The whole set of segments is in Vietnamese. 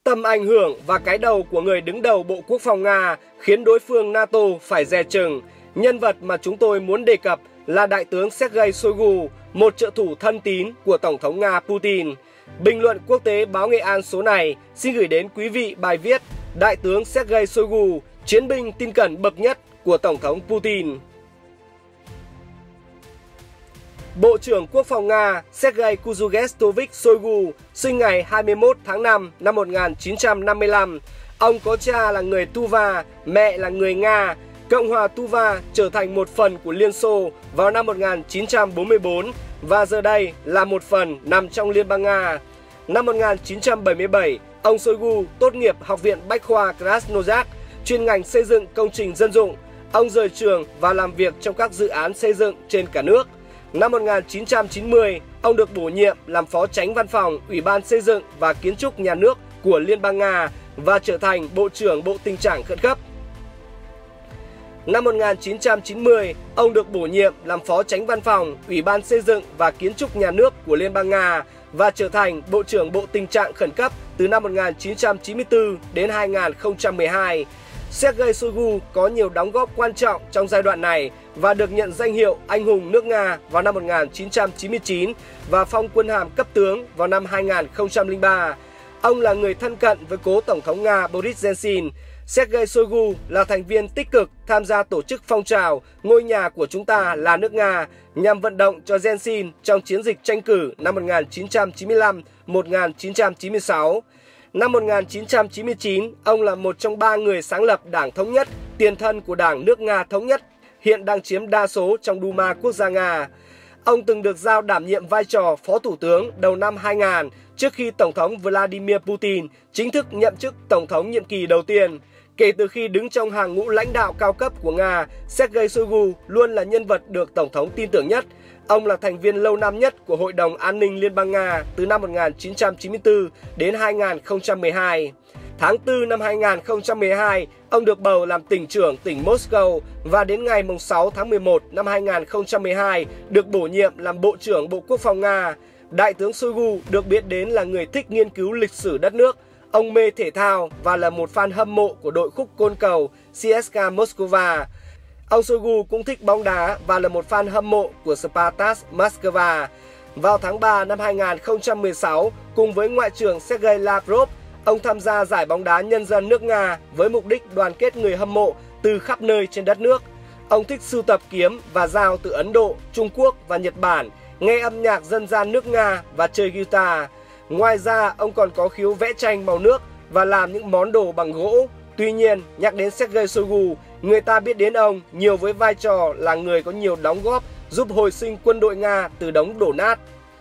Tầm ảnh hưởng và cái đầu của người đứng đầu Bộ Quốc phòng Nga khiến đối phương NATO phải dè chừng. Nhân vật mà chúng tôi muốn đề cập là Đại tướng Sergei Shoigu, một trợ thủ thân tín của Tổng thống Nga Putin. Bình luận quốc tế báo Nghệ An số này xin gửi đến quý vị bài viết Đại tướng Sergei Shoigu, chiến binh tin cẩn bậc nhất của Tổng thống Putin. Bộ trưởng Quốc phòng Nga Sergei Kuzugestovich Shoigu sinh ngày 21 tháng 5 năm 1955. Ông có cha là người Tuva, mẹ là người Nga. Cộng hòa Tuva trở thành một phần của Liên Xô vào năm 1944 và giờ đây là một phần nằm trong Liên bang Nga. Năm 1977, ông Shoigu tốt nghiệp Học viện Bách khoa Krasnoyarsk, chuyên ngành xây dựng công trình dân dụng. Ông rời trường và làm việc trong các dự án xây dựng trên cả nước. Năm 1990, ông được bổ nhiệm làm Phó Chánh Văn phòng Ủy ban Xây dựng và Kiến trúc Nhà nước của Liên bang Nga và trở thành Bộ trưởng Bộ Tình trạng Khẩn cấp. Năm 1990, ông được bổ nhiệm làm Phó Chánh Văn phòng Ủy ban Xây dựng và Kiến trúc Nhà nước của Liên bang Nga và trở thành Bộ trưởng Bộ Tình trạng Khẩn cấp từ năm 1994 đến 2012. Sergei Shoigu có nhiều đóng góp quan trọng trong giai đoạn này và được nhận danh hiệu Anh hùng nước Nga vào năm 1999 và phong quân hàm cấp tướng vào năm 2003. Ông là người thân cận với cố Tổng thống Nga Boris Yeltsin. Sergei Shoigu là thành viên tích cực tham gia tổ chức phong trào Ngôi nhà của chúng ta là nước Nga nhằm vận động cho Yeltsin trong chiến dịch tranh cử năm 1995-1996. Năm 1999, ông là một trong 3 người sáng lập Đảng Thống nhất, tiền thân của Đảng nước Nga Thống nhất, hiện đang chiếm đa số trong Duma Quốc gia Nga. Ông từng được giao đảm nhiệm vai trò Phó Thủ tướng đầu năm 2000 trước khi Tổng thống Vladimir Putin chính thức nhậm chức Tổng thống nhiệm kỳ đầu tiên. Kể từ khi đứng trong hàng ngũ lãnh đạo cao cấp của Nga, Sergei Shoigu luôn là nhân vật được Tổng thống tin tưởng nhất. Ông là thành viên lâu năm nhất của Hội đồng An ninh Liên bang Nga từ năm 1994 đến 2012. Tháng 4 năm 2012, ông được bầu làm tỉnh trưởng tỉnh Moscow và đến ngày 6 tháng 11 năm 2012 được bổ nhiệm làm Bộ trưởng Bộ Quốc phòng Nga. Đại tướng Shoigu được biết đến là người thích nghiên cứu lịch sử đất nước. Ông mê thể thao và là một fan hâm mộ của đội khúc côn cầu CSKA Moscow. Ông Shoigu cũng thích bóng đá và là một fan hâm mộ của Spartak Moscow. Vào tháng 3 năm 2016, cùng với Ngoại trưởng Sergei Lavrov, ông tham gia giải bóng đá nhân dân nước Nga với mục đích đoàn kết người hâm mộ từ khắp nơi trên đất nước. Ông thích sưu tập kiếm và dao từ Ấn Độ, Trung Quốc và Nhật Bản, nghe âm nhạc dân gian nước Nga và chơi guitar. Ngoài ra, ông còn có khiếu vẽ tranh màu nước và làm những món đồ bằng gỗ. Tuy nhiên, nhắc đến Sergei Shoigu, người ta biết đến ông nhiều với vai trò là người có nhiều đóng góp giúp hồi sinh quân đội Nga từ đống đổ nát.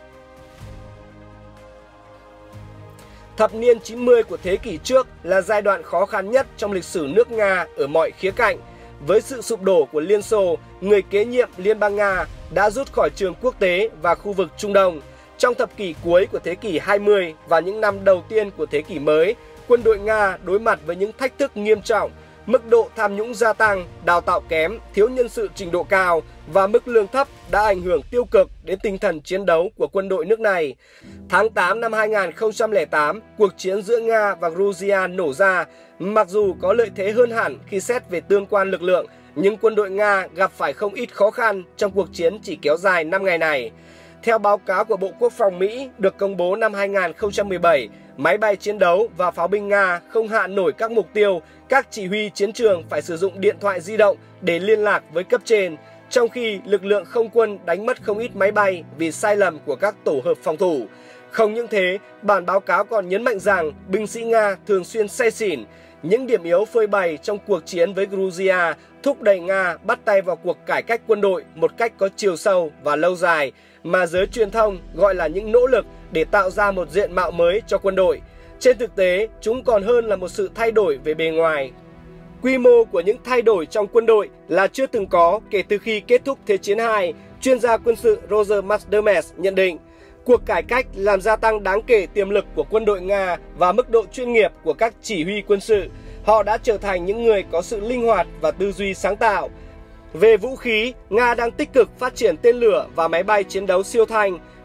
Thập niên 90 của thế kỷ trước là giai đoạn khó khăn nhất trong lịch sử nước Nga ở mọi khía cạnh. Với sự sụp đổ của Liên Xô, người kế nhiệm Liên bang Nga đã rút khỏi trường quốc tế và khu vực Trung Đông. Trong thập kỷ cuối của thế kỷ 20 và những năm đầu tiên của thế kỷ mới, quân đội Nga đối mặt với những thách thức nghiêm trọng, mức độ tham nhũng gia tăng, đào tạo kém, thiếu nhân sự trình độ cao và mức lương thấp đã ảnh hưởng tiêu cực đến tinh thần chiến đấu của quân đội nước này. Tháng 8 năm 2008, cuộc chiến giữa Nga và Georgia nổ ra. Mặc dù có lợi thế hơn hẳn khi xét về tương quan lực lượng, nhưng quân đội Nga gặp phải không ít khó khăn trong cuộc chiến chỉ kéo dài 5 ngày này. Theo báo cáo của Bộ Quốc phòng Mỹ được công bố năm 2017, máy bay chiến đấu và pháo binh Nga không hạ nổi các mục tiêu, các chỉ huy chiến trường phải sử dụng điện thoại di động để liên lạc với cấp trên, trong khi lực lượng không quân đánh mất không ít máy bay vì sai lầm của các tổ hợp phòng thủ. Không những thế, bản báo cáo còn nhấn mạnh rằng binh sĩ Nga thường xuyên say xỉn. Những điểm yếu phơi bày trong cuộc chiến với Georgia thúc đẩy Nga bắt tay vào cuộc cải cách quân đội một cách có chiều sâu và lâu dài, mà giới truyền thông gọi là những nỗ lực để tạo ra một diện mạo mới cho quân đội. Trên thực tế, chúng còn hơn là một sự thay đổi về bề ngoài. Quy mô của những thay đổi trong quân đội là chưa từng có kể từ khi kết thúc Thế chiến II, chuyên gia quân sự Roger Masdermes nhận định. Cuộc cải cách làm gia tăng đáng kể tiềm lực của quân đội Nga và mức độ chuyên nghiệp của các chỉ huy quân sự. Họ đã trở thành những người có sự linh hoạt và tư duy sáng tạo. Về vũ khí, Nga đang tích cực phát triển tên lửa và máy bay chiến đấu siêu thanh.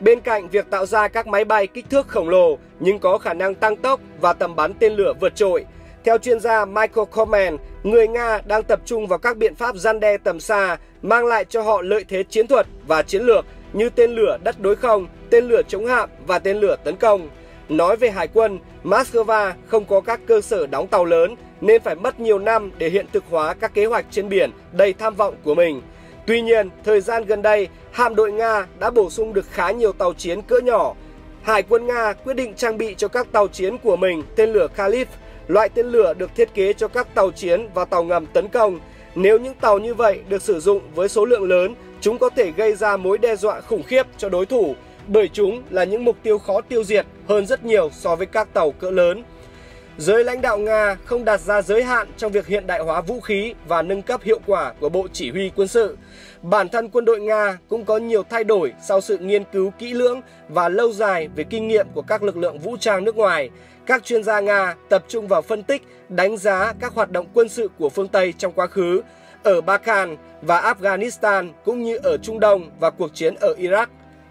Bên cạnh việc tạo ra các máy bay kích thước khổng lồ nhưng có khả năng tăng tốc và tầm bắn tên lửa vượt trội, theo chuyên gia Michael Coleman, người Nga đang tập trung vào các biện pháp răn đe tầm xa mang lại cho họ lợi thế chiến thuật và chiến lược như tên lửa đất đối không, tên lửa chống hạm và tên lửa tấn công. Nói về hải quân, Moscow không có các cơ sở đóng tàu lớn nên phải mất nhiều năm để hiện thực hóa các kế hoạch trên biển đầy tham vọng của mình. Tuy nhiên, thời gian gần đây, hạm đội Nga đã bổ sung được khá nhiều tàu chiến cỡ nhỏ. Hải quân Nga quyết định trang bị cho các tàu chiến của mình tên lửa Kalib, loại tên lửa được thiết kế cho các tàu chiến và tàu ngầm tấn công. Nếu những tàu như vậy được sử dụng với số lượng lớn, chúng có thể gây ra mối đe dọa khủng khiếp cho đối thủ, bởi chúng là những mục tiêu khó tiêu diệt hơn rất nhiều so với các tàu cỡ lớn. Giới lãnh đạo Nga không đặt ra giới hạn trong việc hiện đại hóa vũ khí và nâng cấp hiệu quả của Bộ Chỉ huy quân sự. Bản thân quân đội Nga cũng có nhiều thay đổi sau sự nghiên cứu kỹ lưỡng và lâu dài về kinh nghiệm của các lực lượng vũ trang nước ngoài. Các chuyên gia Nga tập trung vào phân tích, đánh giá các hoạt động quân sự của phương Tây trong quá khứ, ở Balkan và Afghanistan cũng như ở Trung Đông và cuộc chiến ở Iraq.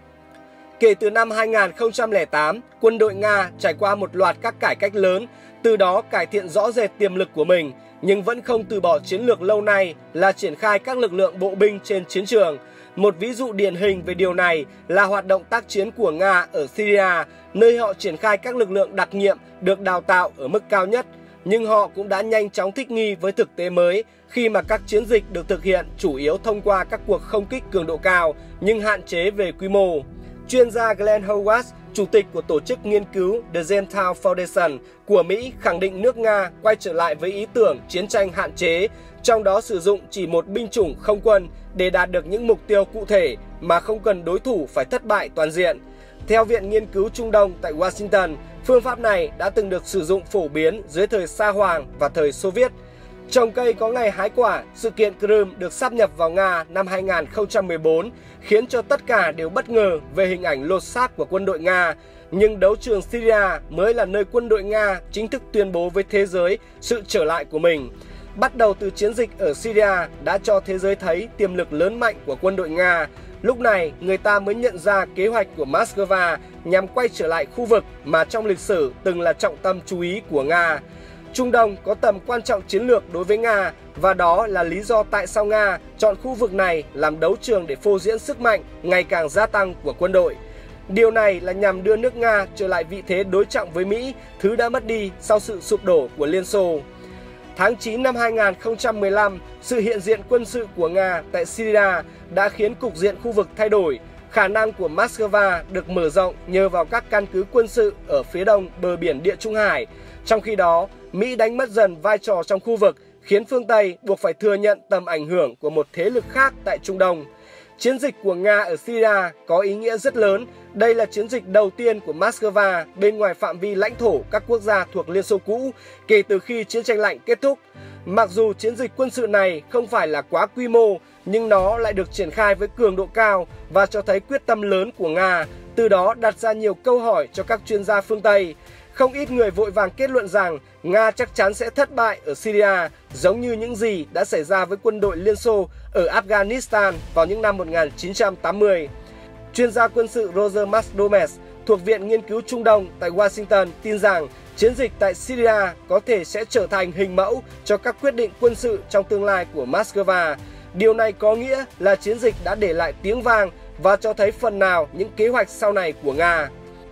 Kể từ năm 2008, quân đội Nga trải qua một loạt các cải cách lớn, từ đó cải thiện rõ rệt tiềm lực của mình, nhưng vẫn không từ bỏ chiến lược lâu nay là triển khai các lực lượng bộ binh trên chiến trường. Một ví dụ điển hình về điều này là hoạt động tác chiến của Nga ở Syria, nơi họ triển khai các lực lượng đặc nhiệm được đào tạo ở mức cao nhất, nhưng họ cũng đã nhanh chóng thích nghi với thực tế mới khi mà các chiến dịch được thực hiện chủ yếu thông qua các cuộc không kích cường độ cao nhưng hạn chế về quy mô. Chuyên gia Glenn Howard, chủ tịch của tổ chức nghiên cứu The Gentile Foundation của Mỹ, khẳng định nước Nga quay trở lại với ý tưởng chiến tranh hạn chế, trong đó sử dụng chỉ một binh chủng không quân để đạt được những mục tiêu cụ thể mà không cần đối thủ phải thất bại toàn diện. Theo Viện Nghiên cứu Trung Đông tại Washington, phương pháp này đã từng được sử dụng phổ biến dưới thời Sa Hoàng và thời Xô Viết. Trồng cây có ngày hái quả, sự kiện Crimea được sáp nhập vào Nga năm 2014 khiến cho tất cả đều bất ngờ về hình ảnh lột xác của quân đội Nga. Nhưng đấu trường Syria mới là nơi quân đội Nga chính thức tuyên bố với thế giới sự trở lại của mình. Bắt đầu từ chiến dịch ở Syria đã cho thế giới thấy tiềm lực lớn mạnh của quân đội Nga. Lúc này, người ta mới nhận ra kế hoạch của Moscow nhằm quay trở lại khu vực mà trong lịch sử từng là trọng tâm chú ý của Nga. Trung Đông có tầm quan trọng chiến lược đối với Nga và đó là lý do tại sao Nga chọn khu vực này làm đấu trường để phô diễn sức mạnh ngày càng gia tăng của quân đội. Điều này là nhằm đưa nước Nga trở lại vị thế đối trọng với Mỹ, thứ đã mất đi sau sự sụp đổ của Liên Xô. Tháng 9 năm 2015, sự hiện diện quân sự của Nga tại Syria đã khiến cục diện khu vực thay đổi. Khả năng của Moscow được mở rộng nhờ vào các căn cứ quân sự ở phía đông bờ biển Địa Trung Hải. Trong khi đó, Mỹ đánh mất dần vai trò trong khu vực, khiến phương Tây buộc phải thừa nhận tầm ảnh hưởng của một thế lực khác tại Trung Đông. Chiến dịch của Nga ở Syria có ý nghĩa rất lớn. Đây là chiến dịch đầu tiên của Moscow bên ngoài phạm vi lãnh thổ các quốc gia thuộc Liên Xô cũ kể từ khi chiến tranh lạnh kết thúc. Mặc dù chiến dịch quân sự này không phải là quá quy mô, nhưng nó lại được triển khai với cường độ cao và cho thấy quyết tâm lớn của Nga, từ đó đặt ra nhiều câu hỏi cho các chuyên gia phương Tây. Không ít người vội vàng kết luận rằng Nga chắc chắn sẽ thất bại ở Syria, giống như những gì đã xảy ra với quân đội Liên Xô ở Afghanistan vào những năm 1980. Chuyên gia quân sự Roger Masdomes thuộc Viện Nghiên cứu Trung Đông tại Washington tin rằng chiến dịch tại Syria có thể sẽ trở thành hình mẫu cho các quyết định quân sự trong tương lai của Moscow. Điều này có nghĩa là chiến dịch đã để lại tiếng vang và cho thấy phần nào những kế hoạch sau này của Nga.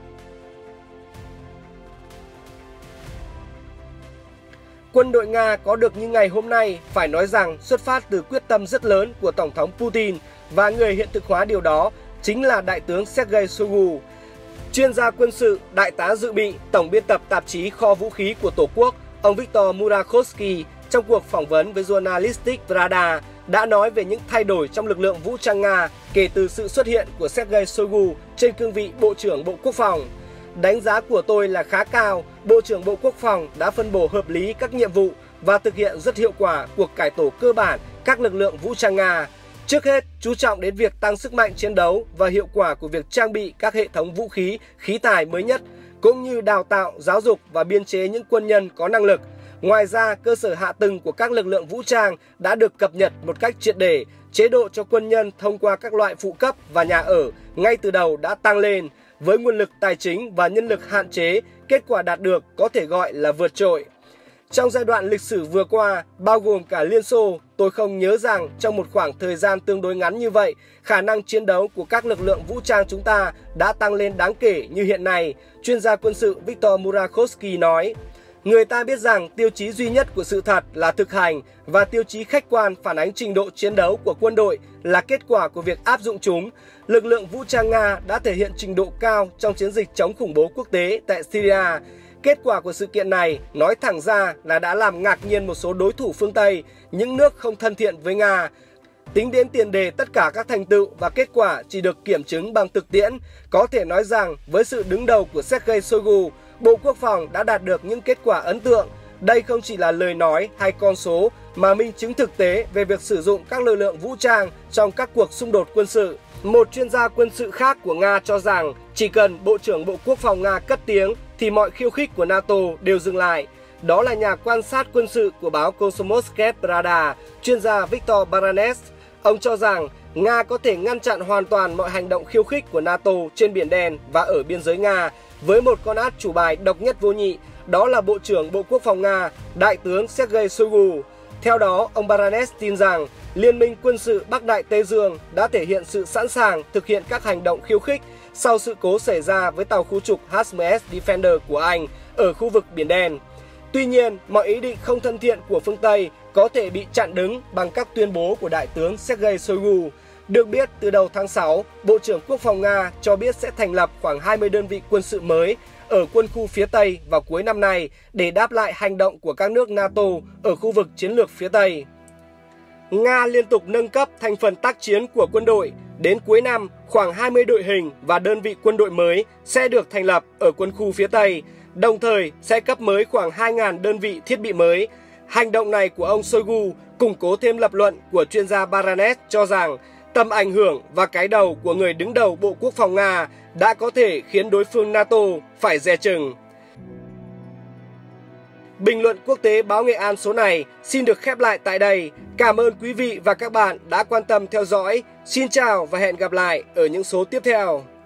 Quân đội Nga có được như ngày hôm nay phải nói rằng xuất phát từ quyết tâm rất lớn của Tổng thống Putin và người hiện thực hóa điều đó chính là Đại tướng Sergei Shoigu. Chuyên gia quân sự, đại tá dự bị, tổng biên tập tạp chí Kho Vũ khí của Tổ quốc, ông Viktor Murakhovsky trong cuộc phỏng vấn với Journalistic Pravda đã nói về những thay đổi trong lực lượng vũ trang Nga kể từ sự xuất hiện của Sergei Shoigu trên cương vị Bộ trưởng Bộ Quốc phòng. Đánh giá của tôi là khá cao, Bộ trưởng Bộ Quốc phòng đã phân bổ hợp lý các nhiệm vụ và thực hiện rất hiệu quả cuộc cải tổ cơ bản các lực lượng vũ trang Nga. Trước hết, chú trọng đến việc tăng sức mạnh chiến đấu và hiệu quả của việc trang bị các hệ thống vũ khí, khí tài mới nhất, cũng như đào tạo, giáo dục và biên chế những quân nhân có năng lực. Ngoài ra, cơ sở hạ tầng của các lực lượng vũ trang đã được cập nhật một cách triệt để, chế độ cho quân nhân thông qua các loại phụ cấp và nhà ở ngay từ đầu đã tăng lên. Với nguồn lực tài chính và nhân lực hạn chế, kết quả đạt được có thể gọi là vượt trội. Trong giai đoạn lịch sử vừa qua, bao gồm cả Liên Xô, tôi không nhớ rằng trong một khoảng thời gian tương đối ngắn như vậy, khả năng chiến đấu của các lực lượng vũ trang chúng ta đã tăng lên đáng kể như hiện nay, chuyên gia quân sự Viktor Murakovsky nói. Người ta biết rằng tiêu chí duy nhất của sự thật là thực hành và tiêu chí khách quan phản ánh trình độ chiến đấu của quân đội là kết quả của việc áp dụng chúng. Lực lượng vũ trang Nga đã thể hiện trình độ cao trong chiến dịch chống khủng bố quốc tế tại Syria. Kết quả của sự kiện này nói thẳng ra là đã làm ngạc nhiên một số đối thủ phương Tây, những nước không thân thiện với Nga. Tính đến tiền đề tất cả các thành tựu và kết quả chỉ được kiểm chứng bằng thực tiễn, có thể nói rằng với sự đứng đầu của Sergei Shoigu, Bộ Quốc phòng đã đạt được những kết quả ấn tượng. Đây không chỉ là lời nói hay con số mà minh chứng thực tế về việc sử dụng các lực lượng vũ trang trong các cuộc xung đột quân sự. Một chuyên gia quân sự khác của Nga cho rằng chỉ cần Bộ trưởng Bộ Quốc phòng Nga cất tiếng thì mọi khiêu khích của NATO đều dừng lại. Đó là nhà quan sát quân sự của báo Komsomolskaya Pravda, chuyên gia Viktor Baranes. Ông cho rằng Nga có thể ngăn chặn hoàn toàn mọi hành động khiêu khích của NATO trên Biển Đen và ở biên giới Nga với một con át chủ bài độc nhất vô nhị, đó là Bộ trưởng Bộ Quốc phòng Nga, Đại tướng Sergei Shoigu. Theo đó, ông Baranes tin rằng Liên minh quân sự Bắc Đại Tây Dương đã thể hiện sự sẵn sàng thực hiện các hành động khiêu khích sau sự cố xảy ra với tàu khu trục HMS Defender của Anh ở khu vực Biển Đen. Tuy nhiên, mọi ý định không thân thiện của phương Tây có thể bị chặn đứng bằng các tuyên bố của Đại tướng Sergei Shoigu. Được biết, từ đầu tháng 6, Bộ trưởng Quốc phòng Nga cho biết sẽ thành lập khoảng 20 đơn vị quân sự mới ở quân khu phía Tây vào cuối năm nay để đáp lại hành động của các nước NATO ở khu vực chiến lược phía Tây. Nga liên tục nâng cấp thành phần tác chiến của quân đội. Đến cuối năm, khoảng 20 đội hình và đơn vị quân đội mới sẽ được thành lập ở quân khu phía Tây, đồng thời sẽ cấp mới khoảng 2.000 đơn vị thiết bị mới. Hành động này của ông Shoigu củng cố thêm lập luận của chuyên gia Baranes cho rằng tầm ảnh hưởng và cái đầu của người đứng đầu Bộ Quốc phòng Nga đã có thể khiến đối phương NATO phải dè chừng. Bình luận quốc tế báo Nghệ An số này xin được khép lại tại đây. Cảm ơn quý vị và các bạn đã quan tâm theo dõi. Xin chào và hẹn gặp lại ở những số tiếp theo.